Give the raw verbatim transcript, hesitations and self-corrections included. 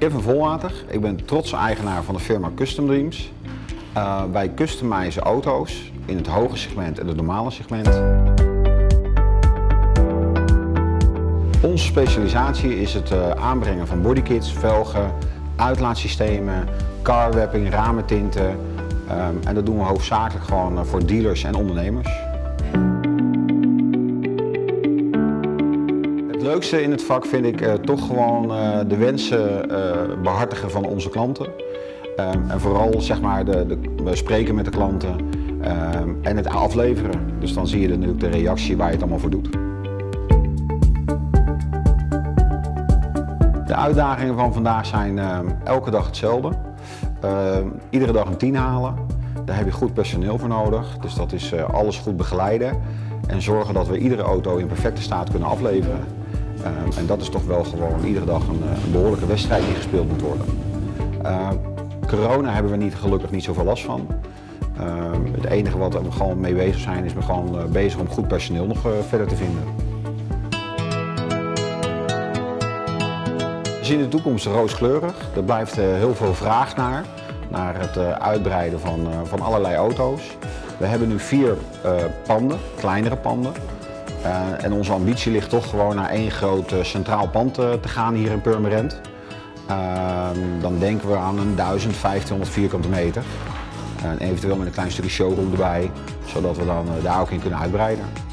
Kevin Volwater, ik ben trotse eigenaar van de firma Custom Dreams. Uh, wij customizen auto's in het hoge segment en het normale segment. Onze specialisatie is het uh, aanbrengen van bodykits, velgen, uitlaatsystemen, carwrapping, ramentinten. Um, en dat doen we hoofdzakelijk gewoon uh, voor dealers en ondernemers. Het leukste in het vak vind ik uh, toch gewoon uh, de wensen uh, behartigen van onze klanten. Um, en vooral zeg maar de, de, we spreken met de klanten um, en het afleveren. Dus dan zie je natuurlijk de reactie waar je het allemaal voor doet. De uitdagingen van vandaag zijn uh, elke dag hetzelfde. Uh, iedere dag een tien halen. Daar heb je goed personeel voor nodig. Dus dat is uh, alles goed begeleiden. En zorgen dat we iedere auto in perfecte staat kunnen afleveren. Uh, en dat is toch wel gewoon iedere dag een, een behoorlijke wedstrijd die gespeeld moet worden. Uh, corona hebben we niet, gelukkig niet zoveel last van. Uh, het enige wat we gewoon mee bezig zijn, is we gewoon uh, bezig om goed personeel nog uh, verder te vinden. We zien de toekomst rooskleurig. Er blijft uh, heel veel vraag naar, naar het uh, uitbreiden van, uh, van allerlei auto's. We hebben nu vier uh, panden, kleinere panden. Uh, en onze ambitie ligt toch gewoon naar één groot uh, centraal pand uh, te gaan hier in Purmerend. Uh, dan denken we aan een duizend vijftienhonderd vierkante meter. Uh, en eventueel met een klein stukje showroom erbij, zodat we dan uh, daar ook in kunnen uitbreiden.